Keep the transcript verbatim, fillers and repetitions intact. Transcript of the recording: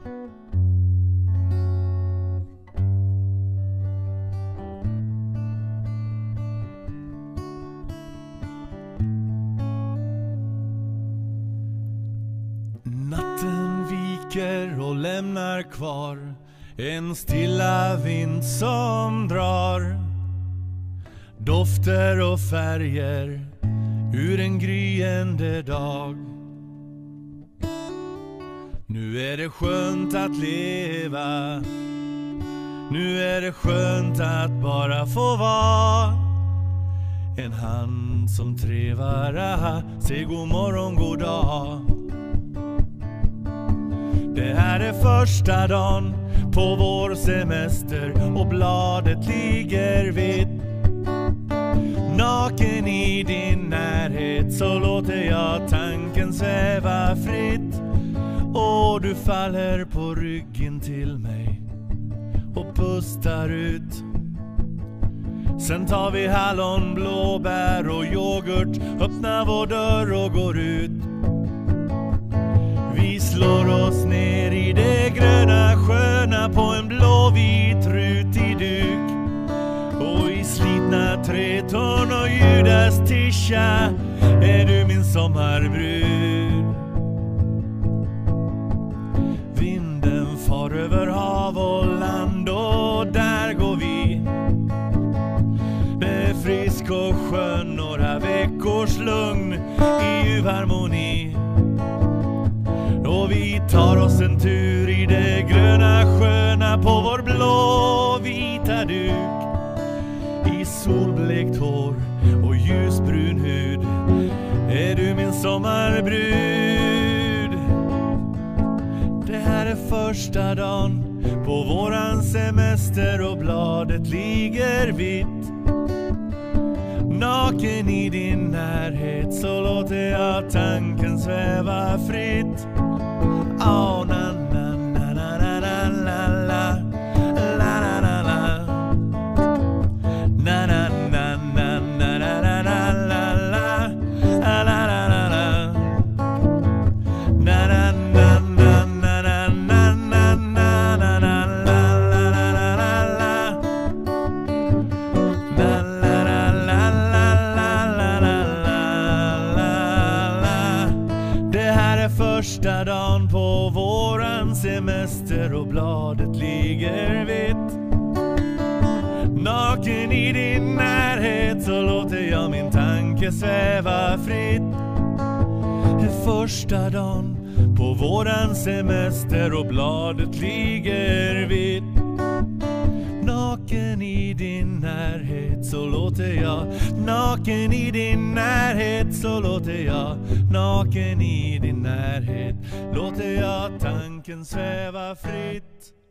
Natten viker och lämnar kvar en stilla vind som drar dofter och färger ur en gryende dag. Nu är det skönt att leva, nu är det skönt att bara få vara en hand som trevar, aha, säg god morgon, god dag. Det här är första dagen på vår semester och bladet ligger vitt. Naken i din närhet så låter jag tanken sväva fritt. Och du faller på ryggen till mig och pustar ut. Sen tar vi hallon, blåbär och yoghurt, öppnar vår dörr och går ut. Vi slår oss ner i det gröna sköna på en blåvit rutig duk. Och i slitna trätorn och Judas tischa är du min sommarbrud. Vinden far över hav och land och där går vi. Det är frisk och skön, några veckors lugn i ljuv harmoni. Och vi tar oss en tur i det gröna sköna på vår blåvita duk. I solblekt hår och ljusbrun hud är du min sommarbrud. Det här är första dagen på våran semester och bladet ligger vitt. Naken i din närhet så låter jag tanken sväva fritt. Oh, na, na, na, na, na, na, la, la, la, la, la, la. Na, na, na, na, na, na, na, na, la, la, la, la, la, la. Na, na, na, na, na, na, na, na, na, na, la, la, la, la, la. Na, la, la, la, la, la, la, la, la. Det här är första dagen på våran semester och bladet ligger vitt. Naken i din närhet så låter jag min tanke sväva fritt. Det är första dagen på våran semester och bladet ligger vitt. Naken i din närhet så låter jag, naken i din närhet så låter jag, naken i din närhet låter jag tanken sväva fritt.